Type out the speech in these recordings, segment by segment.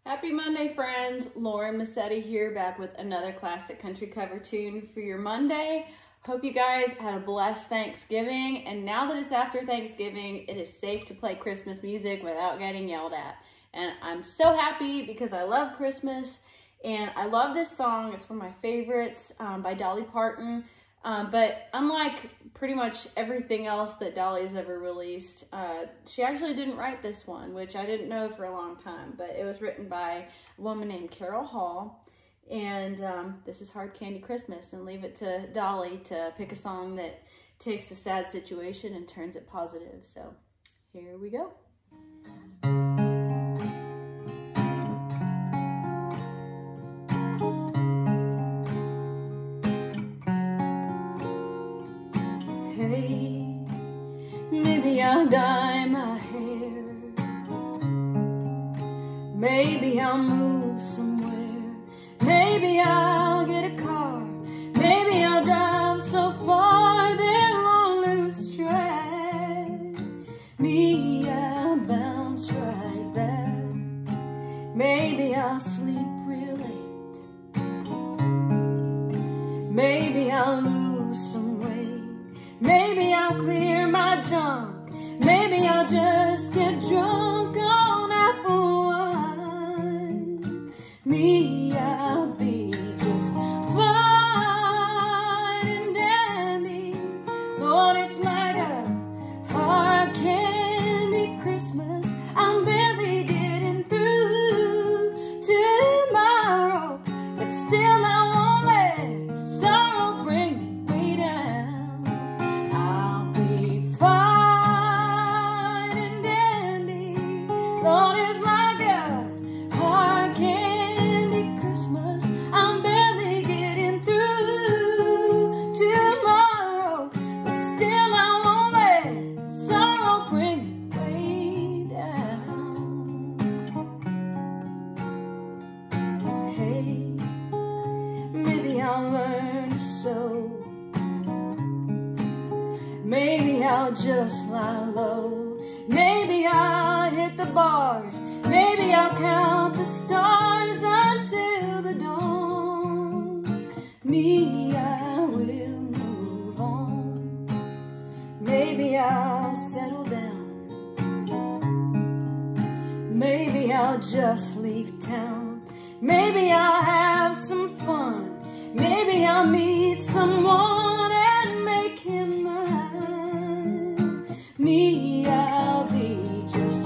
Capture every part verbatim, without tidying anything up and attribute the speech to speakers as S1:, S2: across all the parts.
S1: Happy Monday, friends. Lauren Mascitti here, back with another classic country cover tune for your Monday. Hope you guys had a blessed Thanksgiving, and now that it's after Thanksgiving, it is safe to play Christmas music without getting yelled at. And I'm so happy because I love Christmas, and I love this song. It's one of my favorites um, by Dolly Parton. Um, but unlike pretty much everything else that Dolly's ever released, uh, she actually didn't write this one, which I didn't know for a long time. But it was written by a woman named Carol Hall. And um, this is Hard Candy Christmas. And leave it to Dolly to pick a song that takes a sad situation and turns it positive. So here we go. Hey, maybe I'll dye my hair. Maybe I'll move somewhere. Maybe I'll get a car. Maybe I'll drive so far that I'll lose track. Me, I'll bounce right back. Maybe I'll sleep real late. Maybe I'll lose some weight. Maybe I'll clear my junk. Maybe I'll just get drunk on apple wine. Me, I'll be just fine and dandy. Lord, it's like a hard candy Christmas. I'm barely getting through tomorrow, but still I won't let sorrow bring me. Lord, it's like a hard candy Christmas. I'm barely getting through tomorrow, but still I won't let sorrow bring me way down. Hey, maybe I'll learn to sew. Maybe I'll just lie low. Maybe I'll hit the bars. Maybe I'll count the stars until the dawn. Me, I will move on. Maybe I'll settle down. Maybe I'll just leave town. Maybe I'll have some fun. Maybe I'll meet someone and make him mine. Me, I'll be just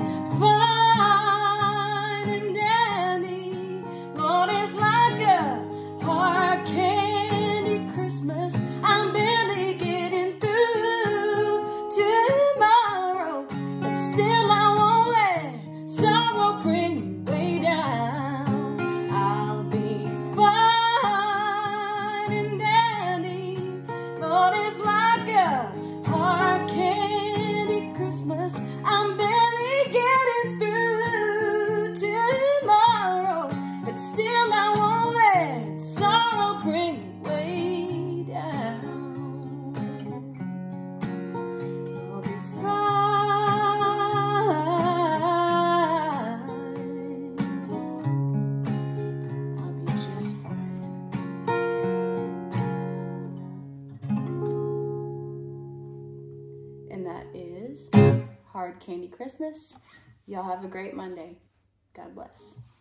S1: fine and dandy. Lord, it's like a hard candy Christmas. I'm barely getting through tomorrow, but still I won't let sorrow bring me way down. I'll be fine and dandy. Lord, it's like a hard candy Christmas. I'm barely getting through tomorrow, but still I won't let sorrow bring me way down. I'll be fine. I'll be just fine. And that is Hard Candy Christmas. Y'all have a great Monday. God bless.